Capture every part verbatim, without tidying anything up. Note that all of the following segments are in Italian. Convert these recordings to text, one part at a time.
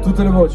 Tutte le voci.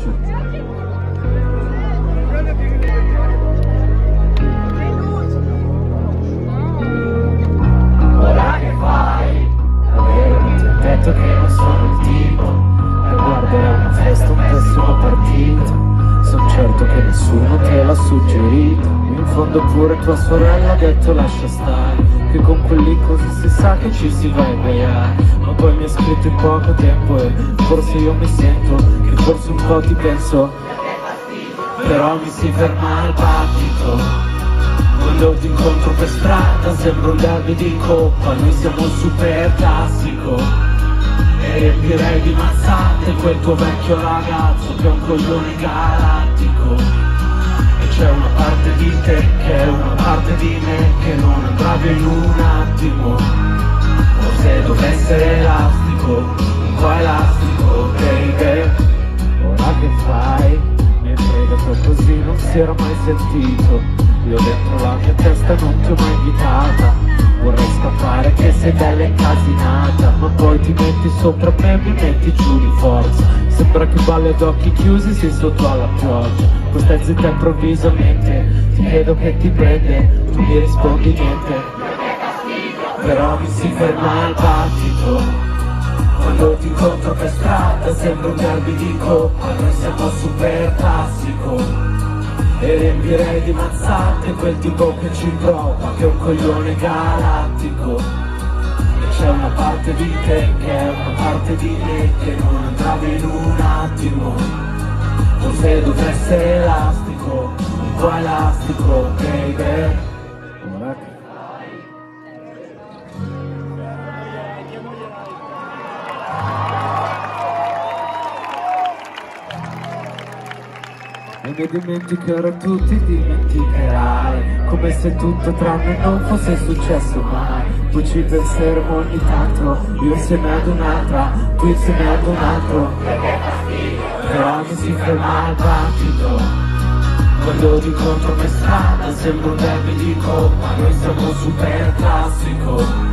Ora che fai? Davvero non ti ho detto che non sono il tipo da guardare una festa, un pessimo partito. Sono certo che nessuno te l'ha suggerito. In fondo pure tua sorella ha detto lascia stare, che con quelli così si sa che ci si va a ingoiare. Ma poi mi ha scritto in poco tempo e forse io mi sento che forse un po' ti penso, però mi si ferma il battito. Quando ti incontro per strada sembra un derby di coppa, noi siamo un super classico. E riempirei di mazzate quel tuo vecchio ragazzo che è un coglione galattico. E c'è una parte di te che è una parte di me che non andrà via in un attimo. Forse dovrei essere elastico, un po' elastico, baby. Ora che fai? Mi hai fregato così, non si era mai sentito. Io dentro la mia testa non ti ho mai invitata. Vorrei scappare che sei bella incasinata, ma poi ti metti sopra me e mi metti giù di forza. Sembra che balli ad occhi chiusi, sei sotto alla pioggia. Poi stai zitta improvvisamente, ti chiedo che ti prende, tu mi rispondi niente. Però mi si ferma il battito. Quando ti incontro per strada sembra un derby di coppa, noi siamo super classico. E riempirei di mazzate quel tipo che ci prova, che è un coglione galattico. E c'è una parte di te che è una parte di me che non andrà via in un attimo. Forse dovrei essere elastico, un po' elastico, baby. Ora che e mi dimenticherò, tu ti dimenticherai, come se tutto tra me non fosse successo mai. Tu ci penseremo ogni tanto, io insieme ad un'altra, tu insieme ad un altro. Però mi si ferma il battito. Quando ti incontro per strada sembra un derby di coppa, noi siamo super classico.